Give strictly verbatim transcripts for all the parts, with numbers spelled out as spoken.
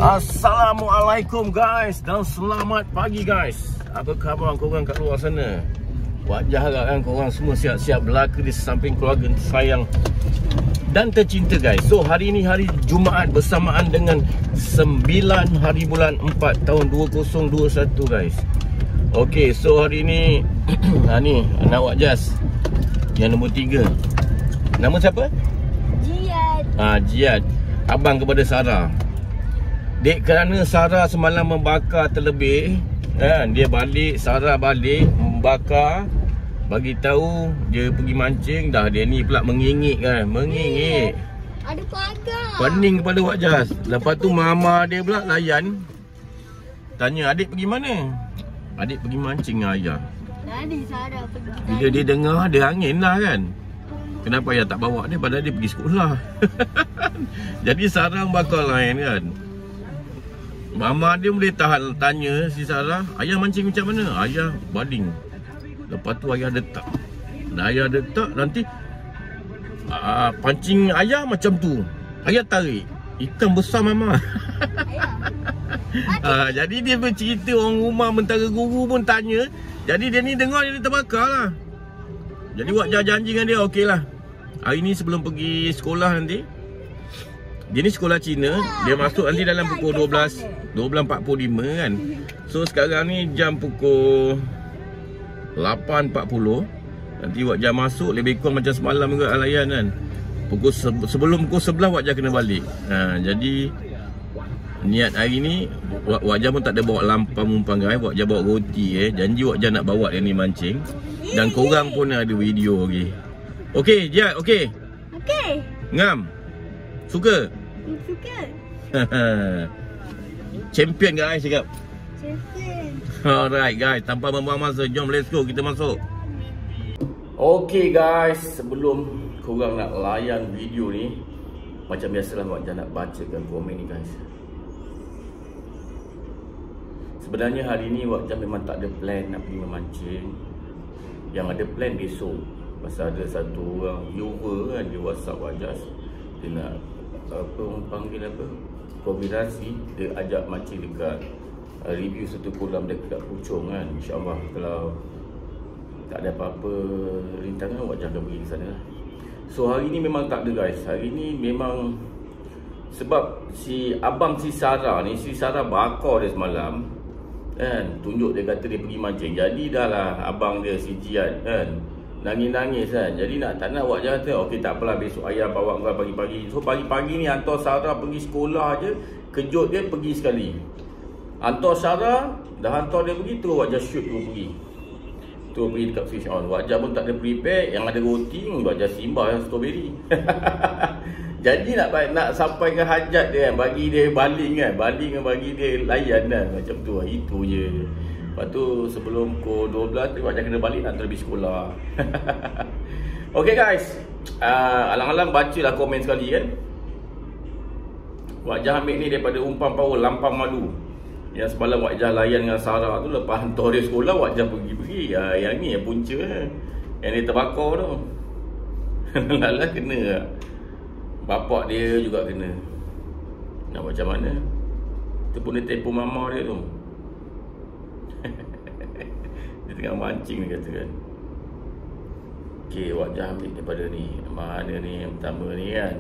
Assalamualaikum guys dan selamat pagi guys. Apa khabar korang kat luar sana? Wajah harap kan korang semua siap-siap berlaka di samping keluarga sayang dan tercinta guys. So hari ini hari Jumaat bersamaan dengan sembilan hari bulan empat tahun dua ribu dua puluh satu guys. Okay, so hari ini ha ni anak Wak Jas yang nombor tiga. Nama siapa? Jiat. Ah, Jiat. Abang kepada Sarah. Dek, kerana Sarah semalam membakar terlebih kan, dia balik, Sarah balik membakar, bagi tahu dia pergi mancing dah. Dia ni pula mengingik kan, mengingik. Ada pagar. Pening kepada Wak Jas. Lepas tu mama dia pula layan, tanya adik pergi mana? Adik pergi mancing dengan ayah. Tadi Sarah pergi. Bila dia dengar dia angin lah kan, kenapa ayah tak bawa dia padahal dia pergi sekolah. Jadi Sarah bakar lain kan. Mama dia boleh tahan tanya si Sarah, ayah mancing macam mana? Ayah baling. Lepas tu ayah detak. Dan ayah detak nanti uh, pancing ayah macam tu. Ayah tarik. Ikan besar mama. uh, jadi dia bercerita, orang rumah mentara guru pun tanya. Jadi dia ni dengar dia terbakar lah. Jadi Wak Jas janji dengan dia, okey lah, hari ni sebelum pergi sekolah nanti, dia ni sekolah Cina, dia masuk nanti dalam pukul dua belas empat puluh lima kan. So sekarang ni jam pukul lapan empat puluh. Nanti Wak Jas masuk lebih kurang macam semalam juga layan kan. Pukul sebelum pukul sebelas Wak Jas kena balik. Ha, jadi niat hari ni Wak, Wak Jas pun tak ada bawa lampam umpang guys. Wak Jas bawa roti eh. Janji Wak Jas nak bawa dia ni mancing. Dan korang pun ada video lagi. Okey, Jiat, okey. Okey. Ngam. Suka? Suka. Champion guys cakap. Champion. Alright guys, tanpa membuang masa, jom let's go, kita masuk. Okay guys, sebelum korang nak layan video ni, macam biasalah Wak Jas nak bacakan komen ni guys. Sebenarnya hari ni Wak Jas memang tak ada plan nak pergi memancing. Yang ada plan besok. Pasal ada satu orang viewer kan, dia WhatsApp Wak Jas, dia nak apa orang panggil apa, kombinasi, dia ajak mancing dekat uh, review satu kolam dekat Puchong kan. InsyaAllah kalau tak ada apa-apa rintangan, Wak Jas akan pergi ke sana lah. So hari ni memang tak ada guys. Hari ni memang sebab si abang si Sarah ni, si Sarah bakar dia semalam kan, tunjuk dia kata dia pergi mancing. Jadi dah lah abang dia si Jiat kan nangis-nangis kan. Jadi nak tak nak Wak Jas kata, okey tak apalah, besok ayah bawa kau pagi-pagi. So pagi-pagi ni hantar Sarah pergi sekolah je, kejut dia pergi sekali. Hantar Sarah, dah hantar dia pergi, tu Wak Jas shoot tu pergi. Tu pergi dekat fish on. Wak Jas pun tak ada prepare, yang ada roti, Wak Jas simbah yang strawberry. Jadi nak nak sampai ke hajat dia kan, bagi dia baling kan, baling kan, bagi dia layan kan, macam tu. Itu je. Lepas tu sebelum pukul dua belas Wak Jas kena balik nak terlebih sekolah. Okay guys, uh, alang-alang bacalah komen sekali kan. Wak Jas ambil ni daripada umpan power lampam malu. Yang semalam Wak Jas layan dengan Sarah tu, lepas hantar dia sekolah Wak Jas pergi-pergi. uh, Yang ni yang punca kan, yang dia terbakar tu. Lala kena lah. Bapak dia juga kena. Nak macam mana? Itu pun dia telefon mama dia tu. Dia tengah mancing dia kata kan. Okay, Wak Jas ambil daripada ni. Mana ni yang pertama ni kan.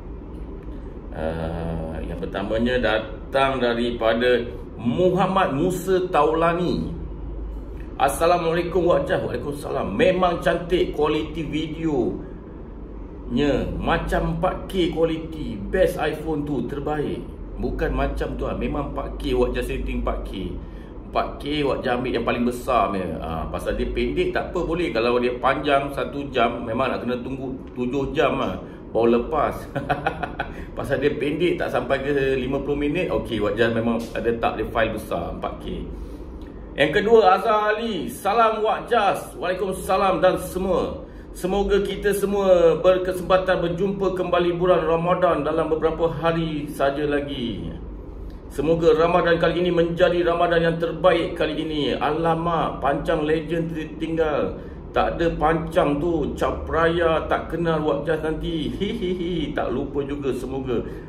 uh, Yang pertamanya datang daripada Muhammad Musa Taulani. Assalamualaikum Wak Jas. Waalaikumsalam. Memang cantik kualiti video nya, macam empat K quality, best iPhone tu, terbaik. Bukan macam tu lah, memang empat K. Wak Jas setting empat K. empat K Wak Jas ambil yang paling besar ni. ha, Pasal dia pendek tak apa boleh. Kalau dia panjang satu jam, memang nak kena tunggu tujuh jam lah baru lepas. Pasal dia pendek tak sampai ke lima puluh minit. Okey, Wak Jas memang ada tak dia file besar empat K. Yang kedua, Azhar Ali. Salam Wak Jas. Waalaikumsalam dan semua. Semoga kita semua berkesempatan berjumpa kembali bulan Ramadan dalam beberapa hari saja lagi. Semoga Ramadan kali ini menjadi Ramadan yang terbaik kali ini. Alamak, pancang legend tertinggal. Tak ada pancang tu, cap raya tak kenal Wak Jas nanti. Hihihi, tak lupa juga semoga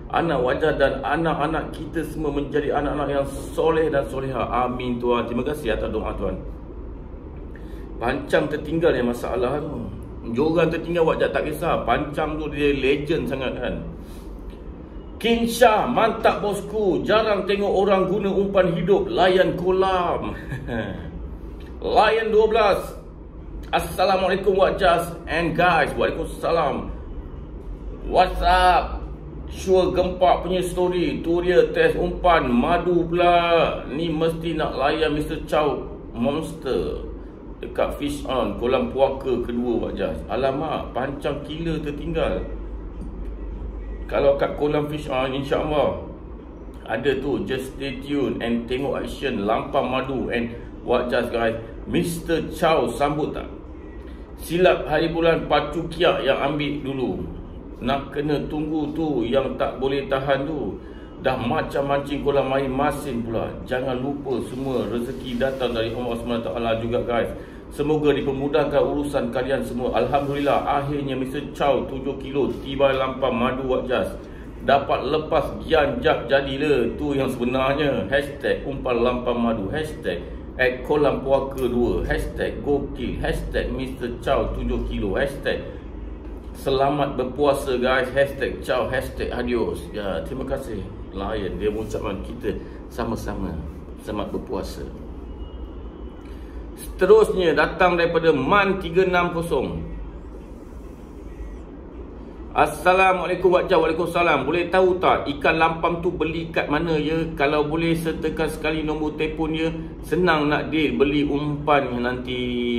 anak Wajah dan anak-anak kita semua menjadi anak-anak yang soleh dan soleha. Amin Tuhan. Terima kasih atas doa Tuhan. Pancang tertinggal yang masalah tu. Joran tertinggal Wak Jad tak kisah. Pancang tu dia legend sangat kan. King Shah, mantap bosku. Jarang tengok orang guna umpan hidup layan kolam. Lion dua belas. Assalamualaikum Wak Jas and guys. Waalaikumsalam. What's up? Sure gempak punya story. Tu dia test umpan madu pula. Ni mesti nak layan mister Chow Monster dekat Fish On kolam puaka kedua Wak Jas. Alamak, pancang killer tertinggal. Kalau kat kolam Fish On, insyaAllah ada tu. Just stay tune and tengok action lampam madu and Wak Jas guys. mister Chow sambut tak? Silap hari bulan pacu kiak yang ambil dulu. Nak kena tunggu tu yang tak boleh tahan tu. Dah macam mancing kolam air masin pula. Jangan lupa semua rezeki datang dari Allah subhanahu wa taala juga guys. Semoga dipermudahkan urusan kalian semua. Alhamdulillah akhirnya mister Chow tujuh kilo tiba lampam madu Wak Jas. Dapat lepas gian jak jadilah. Tu yang sebenarnya. Hashtag umpan lampam madu. Hashtag at kolam puaka dua. Hashtag gokil. Hashtag mister Chow tujuh kilo. Hashtag selamat berpuasa guys. Hashtag Chow. Hashtag adios. Ya, terima kasih Lion. Dia mengucapkan kita sama-sama selamat berpuasa. Seterusnya datang daripada Man tiga enam kosong. Assalamualaikum Wak Jas. Waalaikumsalam. Boleh tahu tak ikan lampam tu beli kat mana ya? Kalau boleh sertakan sekali nombor telefon ya. Senang nak deal beli umpan nanti.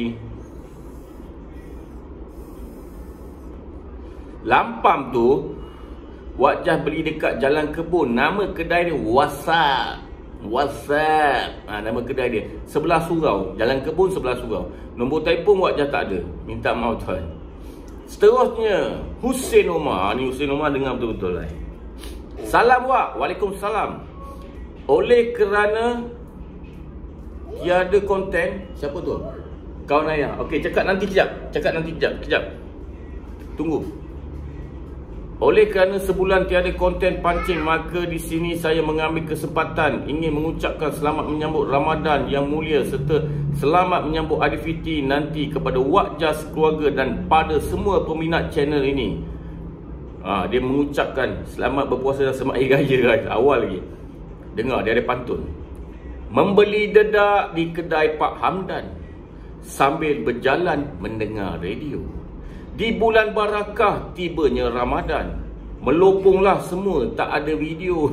Lampam tu Wak Jas beli dekat Jalan Kebun. Nama kedai dia WhatsApp. WhatsApp ha, nama kedai dia sebelah surau. Jalan Kebun sebelah surau. Nombor telefon Wak Jas tak ada. Minta maaf tuan. Seterusnya Hussein Omar. Ni Hussein Omar dengar betul-betul lah. Salam Wak. Waalaikumsalam. Oleh kerana tiada konten. Siapa tu? Kawan ayah. Okey, cakap nanti kejap. Cakap nanti kejap. Kejap. Tunggu. Oleh kerana sebulan tiada konten pancing, maka di sini saya mengambil kesempatan ingin mengucapkan selamat menyambut Ramadan yang mulia serta selamat menyambut Aidilfitri nanti kepada Wak Jas, keluarga dan pada semua peminat channel ini. Ha, dia mengucapkan selamat berpuasa dan selamat hari raya guys. Awal lagi. Dengar dia ada pantun. Membeli dedak di kedai Pak Hamdan sambil berjalan mendengar radio. Di bulan barakah tibanya Ramadan, meloponglah semua tak ada video.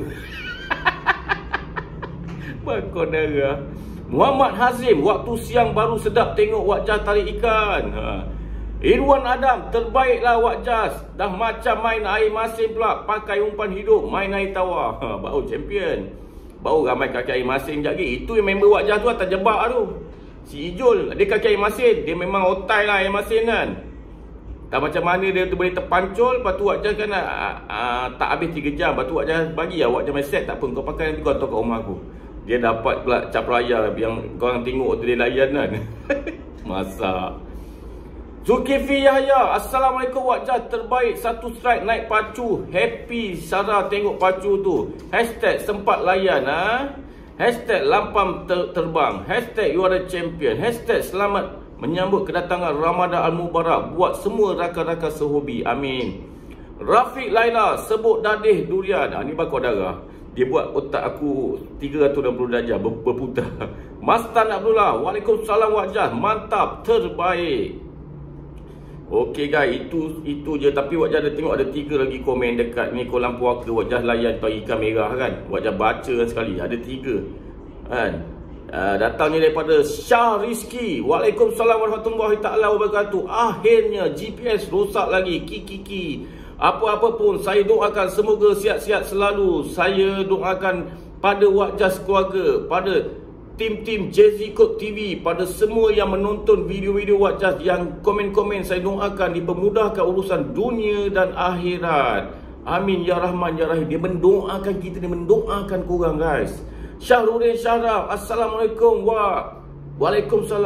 Bakon darah. Muhammad Hazim, waktu siang baru sedap tengok Wak Jas tarik ikan. Ha. Irwan Adam, terbaiklah Wak Jas. Dah macam main air masin pula, pakai umpan hidup, main air tawar. Ha, baru champion. Baru ramai kaki air masin sekejap lagi. Itu yang member Wak Jas tu atas jebak tu. Si Ijul, dia kaki air masin. Dia memang otai lah air masin kan. Tak macam mana dia tu boleh terpancul. Lepas tu Wak Jas kan uh, uh, tak habis tiga jam. Lepas tu Wak Jas bagi lah. Wak Jas main set. Tak apa, kau pakai nanti kau hantar kat rumah aku. Dia dapat pula cap raya yang korang tengok tu dia layan kan. Masak. Zulkifli Yahya, Assalamualaikum Wak Jas, terbaik. Satu strike naik pacu. Happy Sarah tengok pacu tu. Hashtag sempat layan ha? Hashtag lampam ter terbang. Hashtag you are the champion. Hashtag selamat menyambut kedatangan Ramadan Al-Mubarak buat semua rakan-rakan sehobi. Amin. Rafiq Laila, sebut dadih durian. Ha, ni bakal darah. Dia buat otak aku tiga ratus enam puluh darjah ber berputar. Mastan Abdullah, Waalaikumsalam Wak Jas, mantap, terbaik. Okey guys, itu itu je. Tapi Wak Jas ada tengok ada tiga lagi komen dekat ni kolam puaka Wak Jas layan pagi ikan merah kan. Wak Jas baca sekali, ada tiga kan. Uh, datangnya daripada Syah Rizki. Waalaikumsalam warahmatullahi taala wabarakatuh. Akhirnya G P S rosak lagi. Kiki-kiki. Apa-apa pun saya doakan semoga sihat-sihat selalu. Saya doakan pada Wak Jas keluarga, pada tim-tim Jazzy Code T V, pada semua yang menonton video-video Wak Jas, yang komen-komen, saya doakan dipermudahkan urusan dunia dan akhirat. Amin ya Rahman ya Rahim. Dia mendoakan kita, dia mendoakan korang guys. Syahrudin Syahraf, Assalamualaikum wa Waalaikumsalam.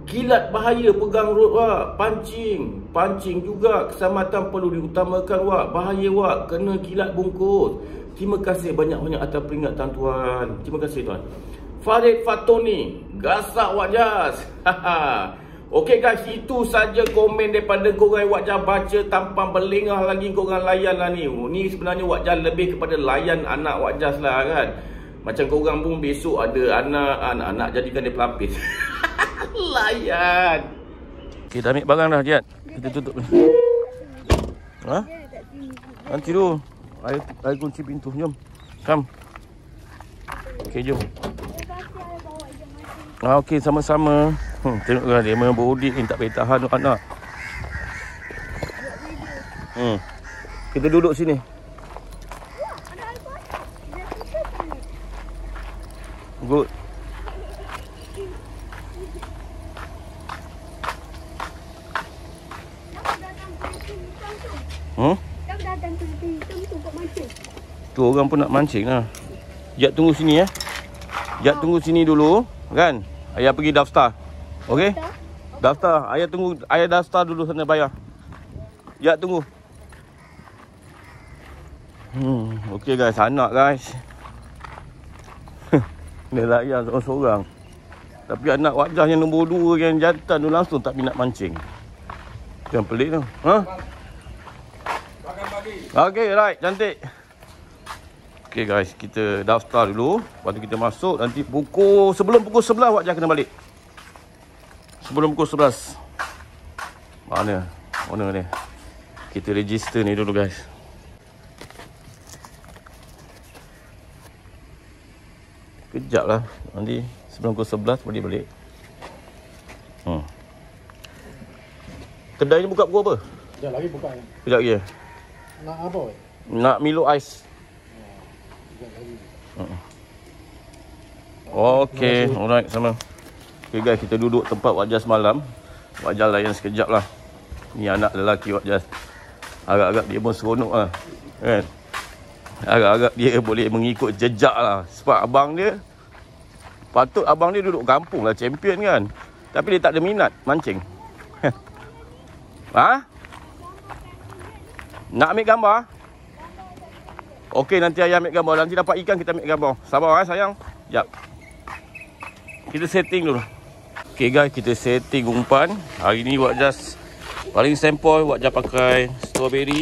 Kilat bahaya pegang rod wak. Pancing. Pancing juga. Keselamatan perlu diutamakan wak. Bahaya wak. Kena kilat bungkus. Terima kasih banyak-banyak atas peringatan tuan. Terima kasih tuan. Farid Fatoni. Gasak Wak Jas. Okey guys, itu saja komen daripada korang. Wak Jas baca tanpa berlengah lagi korang layan lah ni. Ni sebenarnya Wak Jas lebih kepada layan anak Wak Jas lah kan. Macam korang pun besok ada anak, anak-anak jadikan dia pelapis. Layan. Kita ambil barang dah, Jad. Kita tutup ni. Ha? Nanti tu. Air, air kunci pintu. Jom. Come. Okey, jom. Ah, okey, sama-sama. Hmm, tengoklah dia memang berudik ni. Tak boleh tahan tu anak. Hmm. Kita duduk sini. Good. Hmm? Tu orang pun nak mancing lah. Jat tunggu sini eh. Jat tunggu sini dulu kan. Ayah pergi daftar. Okey? Daftar. Ayah tunggu, ayah daftar dulu sana bayar. Jat tunggu. Hmm, okey guys, anak guys. Dia layan seorang-seorang. Tapi anak Wak Jas yang nombor dua yang jantan tu langsung tak minat mancing. Yang pelik tu. Ha? Okey, right, cantik. Okey guys, kita daftar dulu. Lepas tu kita masuk. Nanti pukul, sebelum pukul sebelas Wak Jas kena balik. Sebelum pukul sebelas. Mana? Mana ni? Kita register ni dulu guys. Kejap lah. Nanti sebelum pukul sebelas boleh balik. Hmm. Kedai ni buka pukul apa? Kejap lagi buka ya. Kejap lagi. Nak apa? Nak Milo Ais. Kejap lagi. Hmm. Okey, alright, sama. Okey guys, kita duduk tempat Wak Jas malam. Wak Jas layan sekejap lah. Ni anak lelaki Wak Jas. Agak-agak dia pun seronok lah. Kan? Agak-agak dia boleh mengikut jejak lah. Sebab abang dia, patut abang dia duduk kampung lah, champion kan. Tapi dia tak ada minat mancing. Ha? Nak ambil gambar? Okey, nanti ayah ambil gambar. Nanti dapat ikan kita ambil gambar. Sabar eh sayang. Sekejap. Kita setting dulu. Okey guys, kita setting umpan. Hari ni Wak Jas paling sempoi. Wak Jas pakai strawberry.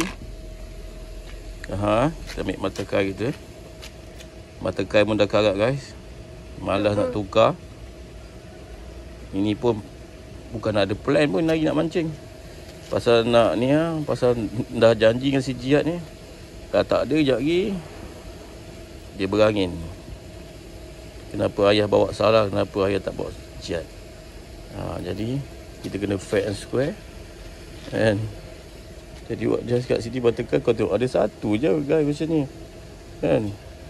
Ha, kita ambil mata kai kita. Mata kai pun dah karat guys. Malas nak tukar. Ini pun bukan ada plan pun lagi nak mancing. Pasal nak ni ha, pasal dah janji dengan si Jihad ni. Kalau tak ada sekejap lagi dia berangin. Kenapa ayah bawa salah, kenapa ayah tak bawa Jihad. Ha, jadi kita kena fair and square. And jadi Wak Jas kat sini batakan kau tengok ada satu je guys macam ni. Kan?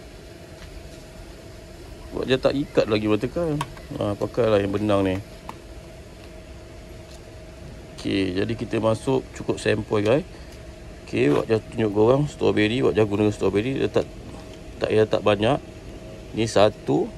Wak Jas tak ikat lagi batakan. Ha, pakailah yang benang ni. Okey, jadi kita masuk cukup sempoi guys. Okey, Wak Jas tunjuk korang strawberry. Wak Jas guna strawberry. Dia tak tak ya tak banyak. Ni satu.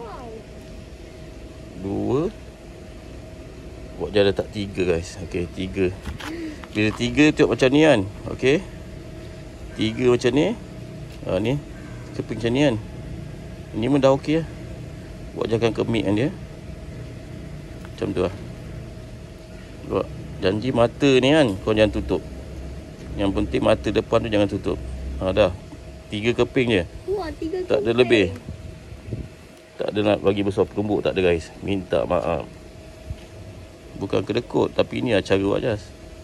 Dua. Wak Jas letak tiga guys. Okey, tiga. Bila tiga tengok macam ni kan. Okey. Tiga macam ni. Ha, ni. Keping macam ni kan. Ini pun dah okey lah. Wak Jas akan kemikkan dia. Macam tu lah. Wak janji mata ni kan kau jangan tutup. Yang penting mata depan tu jangan tutup. Ha, dah. Tiga keping je. Wah, tiga tak ada lebih. Tak ada nak bagi besar perumbuk. Tak ada guys. Minta maaf. Bukan kedekut. Tapi ni lah cara Wak Jas.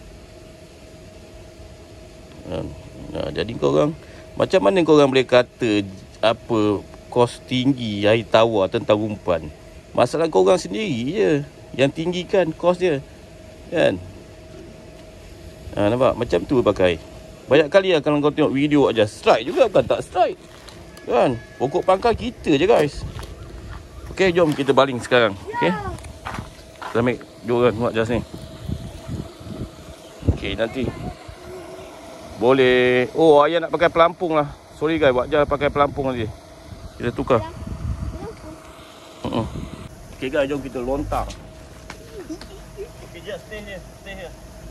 Ha, nah, jadi korang macam mana korang boleh kata apa kos tinggi air tawar tentang umpan? Masalah korang sendiri je yang tinggikan kos dia. Kan? Ha, nampak? Macam tu pakai. Banyak kali lah kalau kau tengok video Wak Jas strike juga bukan tak strike. Kan? Pokok pangkal kita je guys. Okey, jom kita baling sekarang. Okey. Kita ambil dua orang Wak Jas ni. Okey, nanti boleh. Oh, ayah nak pakai pelampung lah. Sorry guys, Wak Jas pakai pelampung nanti. Kita tukar. Uh -uh. Okey guys, jom kita lontar. just stay here. Stay here.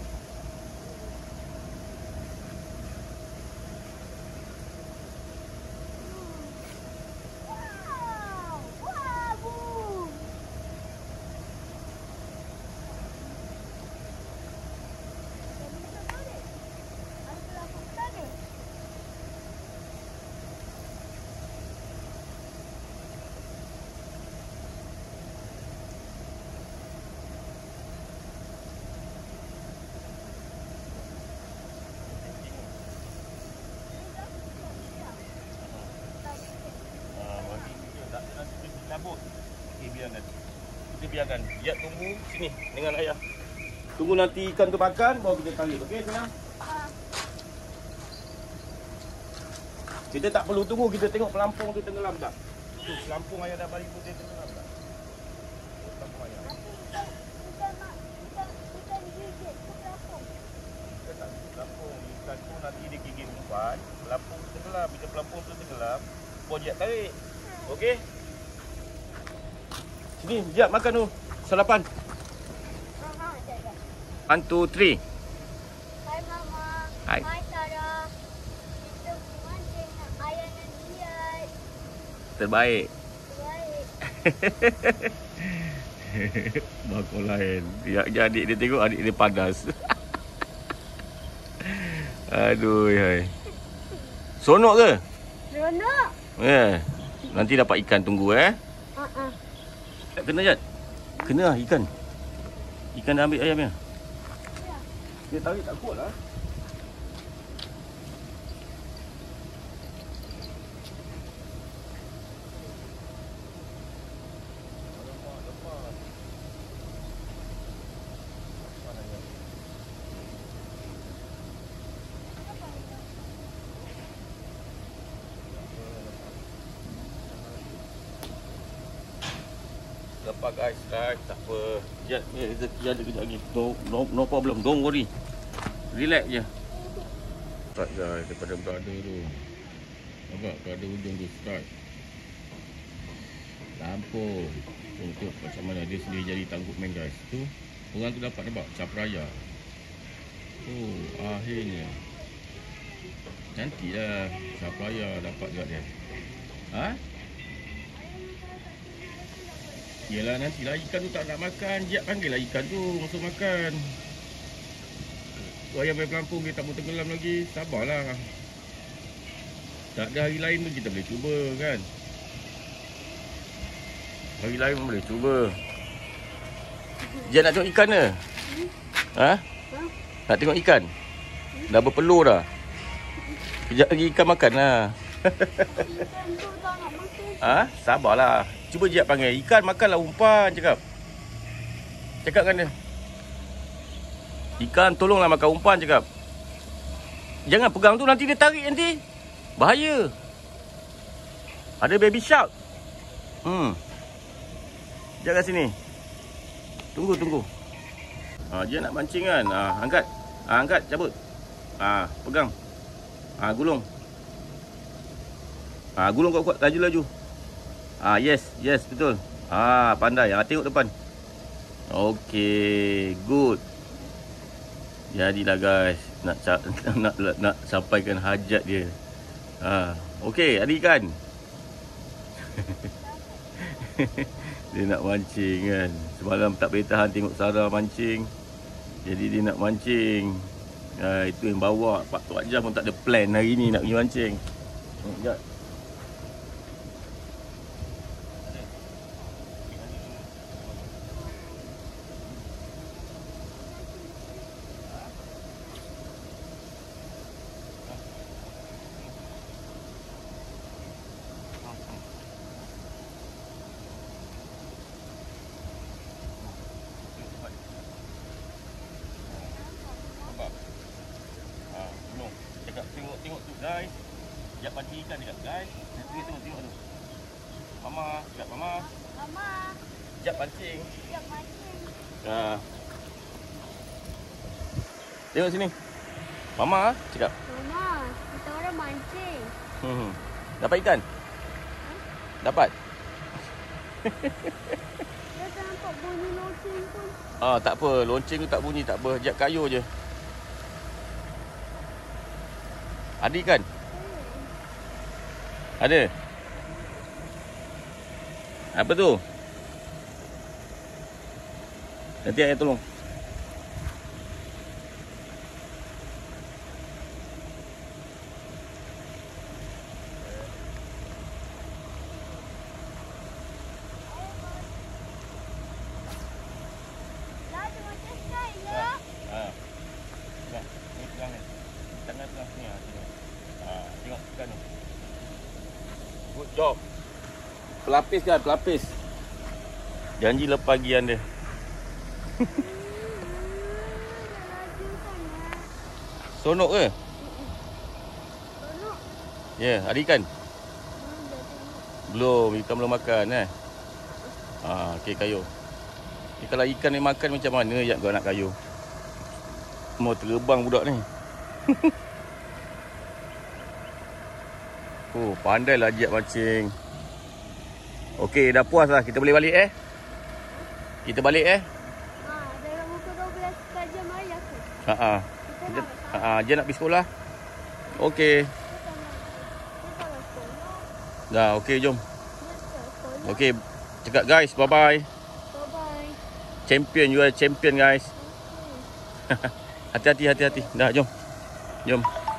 Wow. Wow, boom. Ada lampu tadi. Cabut. Okey, biarkan. Kita biarkan. Dia tunggu sini dengan ayah. Tunggu nanti ikan tu makan baru kita tarik. Okey, senang. Kita tak perlu tunggu, kita tengok pelampung tu tenggelam tak. Tu pelampung ayah dah balik tu dia tenggelam tak. Pelampung ayah. Kita tak pelampung. Ikan tu nanti dia gigit umpan, pelampung tenggelam. Bila pelampung tu tenggelam, projek tarik. Okey? Sini, sekejap makan tu. Sarapan. One, two, three. Hai Mama. Hai. Hai Sarah. Kita mancing ayah dan lihat. Terbaik. Baik. Bakul lain. Ya, adik dia tengok adik dia panas. Aduh, hai. Sonok ke? Seronok. Ya. Yeah. Nanti dapat ikan, tunggu eh. Uh-uh. Tak kena Jad. Kena lah ikan. Ikan dah ambil ayamnya. Ya. Dia tarik tak kuat lah. Lepas guys, guys, tak apa. Jad, ni rezeki ada kejap lagi. No, no, no problem, don't worry. Relax je. Start guys, daripada berada tu. Nampak berada ujung tu, start. Lampung. Tengok macam mana dia sendiri jadi tanggup main guys. Tu, orang tu dapat nampak capraya. Oh, akhirnya. Cantik lah. Capraya dapat juga dia. Ha? Yelah, nantilah ikan tu tak nak makan. Jad panggil lah ikan tu masuk makan. Tu ayam main pelampung dia tak mau tenggelam lagi. Sabarlah. Tak ada hari lain pun kita boleh cuba kan. Hari lain pun boleh cuba. Jad nak tengok ikan ke? Ha? Nak tengok ikan? Dah berpeluh dah. Kejap lagi ikan makan lah. Ikan tu tak nak makan. Ha? Sabarlah. Cuba Jad panggil. Ikan makanlah umpan, cakap. Cakap kan dia. Ikan tolonglah makan umpan, cakap. Jangan pegang tu, nanti dia tarik nanti. Bahaya. Ada baby shark. Hmm. Jad kat sini. Tunggu, tunggu. Ha, Jad nak mancing kan. Ha, angkat. Ha, angkat, cabut. Ha, pegang. Ha, gulung. Ha, gulung kuat-kuat, laju-laju. Ah, yes, yes, betul. Ah, pandai. Ah, tengok depan. Okey, good. Jadilah guys, nak nak nak, nak sampaikan hajat dia. Ah, okey, ada ikan. Dia nak mancing kan. Semalam tak boleh tahan tengok Sarah mancing. Jadi dia nak mancing. Ah, itu yang bawa Pak Tok Ajam pun tak ada plan hari ni nak pergi mancing. Sekejap. Tengok tengok tu guys. Jap pancing ikan dekat guys. Tengok tengok tengok tu. Mama, dekat mama. Mama. Jap pancing. Jap mancing. Ha. Tengok sini. Mama cakap. Mama, kita orang mancing. Hmm. Dapat ikan? Dapat. Dia tak nampak bunyi loceng pun. Ah, tak apa. Lonceng tu tak bunyi, tak apa. Jap kayu je. Ada ikan? Ada? Apa tu? Nanti ayah tolong. Lah, ada macam strike ya. Ha. Dah, ni pegang ni. Tangan pegang sini ah, sini. Ha, tengok ikan tu. Good job. Pelapis kan, pelapis. Janji lepas gian dia. Hmm, laju sangat. Sonok ke? Tolong. Ya, yeah, ada ikan? Hmm, dah tengok. Belum, ikan belum makan eh. Ha, okey kayu. Okay, kalau ikan ni makan macam mana jak kau nak kayu? Mau terbang budak ni. Oh, pandailah jak mancing. Okey, dah puas lah. Kita boleh balik eh? Kita balik eh? Ha, dalam muka dua belas jam ayah tu. Ha ah. Kita Kita nak tak? ha, je nak pergi sekolah. Okey. Kita nak. Kita nak sekolah. Dah, okey jom. Nak sekolah. Okey, cakap guys, bye bye. Bye-bye. Champion, you are champion guys. Okay. Hati-hati, hati-hati. Dah, jom. Jom.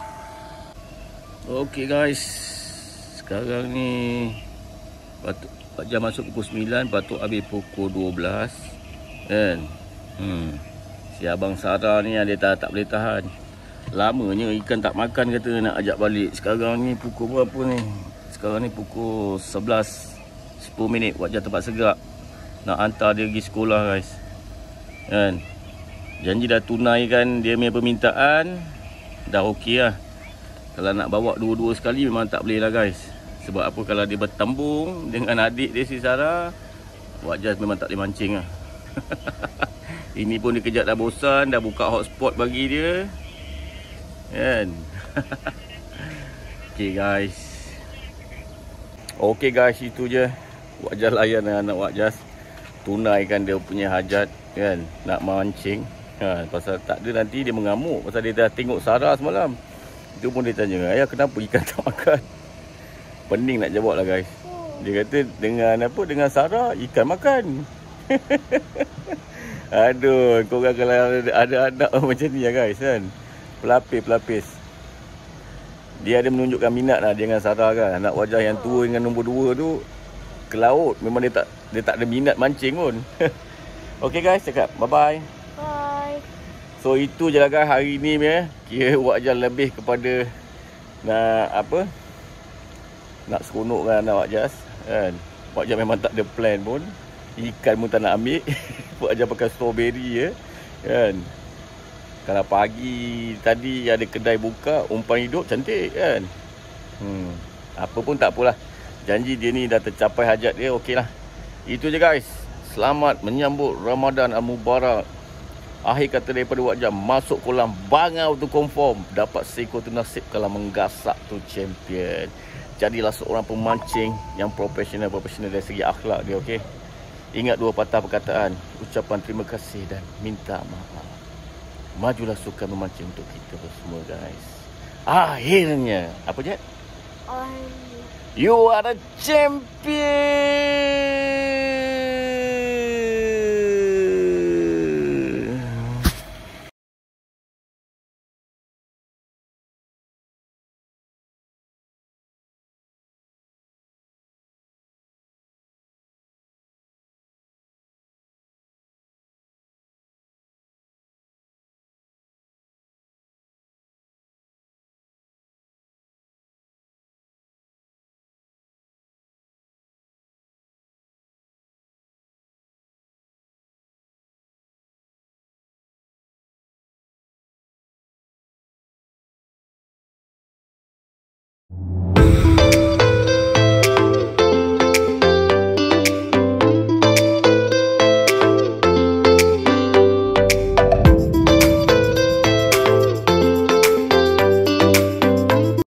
Okey guys. Sekarang ni patut jam masuk pukul sembilan, patut habis pukul dua belas. Kan? Hmm. Si abang Sarah ni dia tak, tak boleh tahan. Lamanya ikan tak makan kata nak ajak balik. Sekarang ni pukul berapa ni? Sekarang ni pukul sebelas sepuluh minit wajah tempat segak. Nak hantar dia pergi sekolah guys. Kan? Janji dah tunaikan dia punya permintaan. Dah okey lah. Kalau nak bawa dua-dua sekali memang tak boleh lah guys. Sebab apa, kalau dia bertembung dengan adik dia si Sarah, Wak Jas memang tak boleh mancing lah. Ini pun dia kejap dah bosan, dah buka hotspot bagi dia. Kan? Okay guys. Okay guys, itu je. Wak Jas layan anak Wak Jas. Tunaikan dia punya hajat kan, nak mancing. Ha, pasal tak ada nanti dia mengamuk. Pasal dia dah tengok Sarah semalam. Itu pun dia tanya, ayah kenapa ikan tak makan? Pening nak jawab lah guys. Dia kata dengan apa, dengan Sarah ikan makan. Aduh, korang kalau ada, ada anak macam ni ya guys kan. Pelapis-pelapis. Dia ada menunjukkan minat lah dengan Sarah kan. Anak wajah yang tua dengan nombor dua tu ke laut. Memang dia tak dia tak ada minat mancing pun. Okay guys, cakap bye-bye. Bye. So itu je lah guys hari ni ya. Kira Wak Jas lebih kepada nak apa, nak seronokkan anak Wak Jas kan. Wak Jas memang tak ada plan pun. Ikan pun tak nak ambil. Wak Jas pakai strawberry ya kan. Kalau pagi tadi ada kedai buka, umpan hidup cantik kan. Hmm, apa pun tak apalah. Janji dia ni dah tercapai hajat dia, okey lah. Itu je guys. Selamat menyambut Ramadan Al-Mubarak. Akhir kata daripada Wak Jas, masuk kolam bangau tu confirm. Dapat seekor tu nasib, kalau menggasak tu champion. Jadilah seorang pemancing yang profesional-profesional dari segi akhlak dia, okey. Ingat dua patah perkataan, ucapan terima kasih dan minta maaf. Majulah suka memancing untuk kita semua guys. Akhirnya, apa je? Oh, You are a champion.